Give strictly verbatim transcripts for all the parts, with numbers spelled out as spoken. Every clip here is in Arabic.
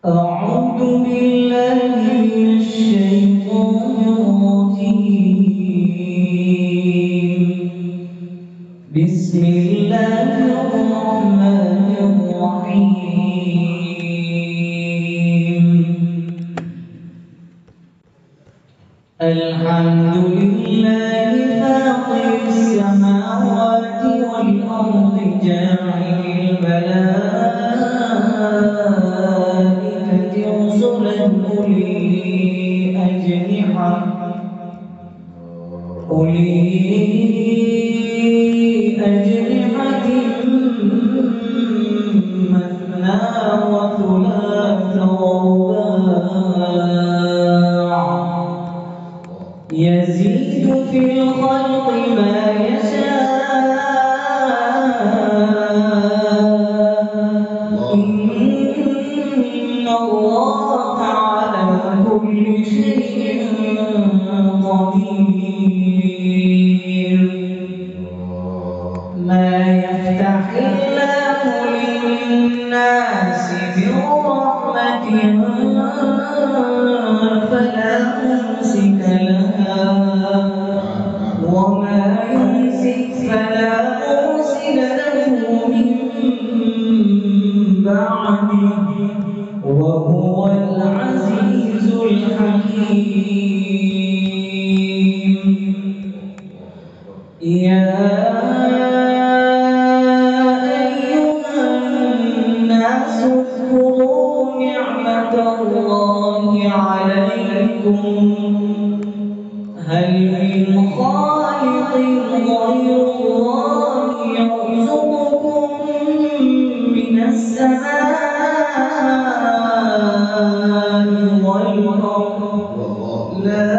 أعوذ بالله من الشيطان الرجيم. بسم الله الرحمن الرحيم. الحمد لله فاطر السماوات والأرض جاعل الملائكة رسلا أولي أجنحة أولي أجنحة مثنى وثلاث ورباع يزيد في الخلق ما يشاء إن الله على كل شيء قدير. ما يفتح الله للناس من رحمة فلا ممسك لها وما يمسك فلا مرسل له من بعده وهو العزيز الحكيم. يا أيها الناس اذكروا نعمة الله عليكم هل من خالق غير الله يرزقكم من السماء والأرض لا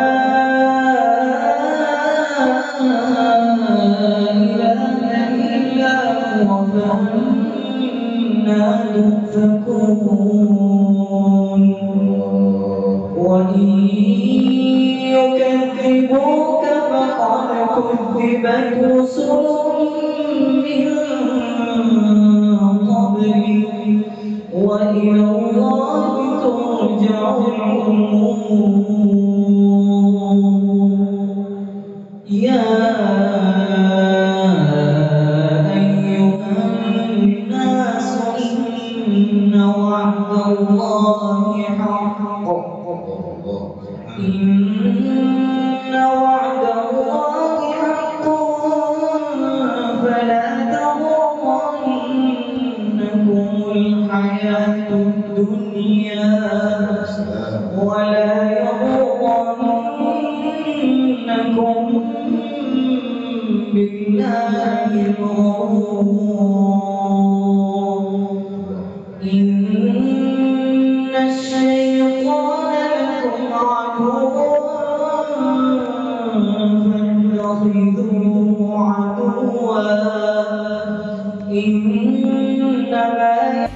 إله إلا هو فأنى تؤفكون. وإن يكذبوك فقد كذبت رسل من قبلك وإلى الله ترجع الأمور. يا أيها الناس إن وعد الله حق إن وعد الله حق فلا تغرنكم الحياة الدنيا ولا يغرنكم بالله الغرور. إن الشيطان لكم عدو فاتخذوه عدوا إنما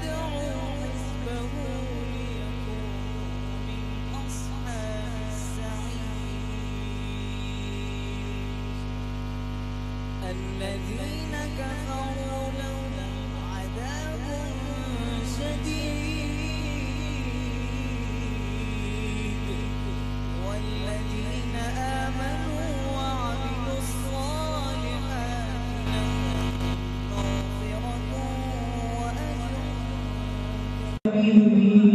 الذين كفروا لهم عذاب شديد والذين آمنوا وعملوا الصالحات لهم مغفرة وأجر كبير.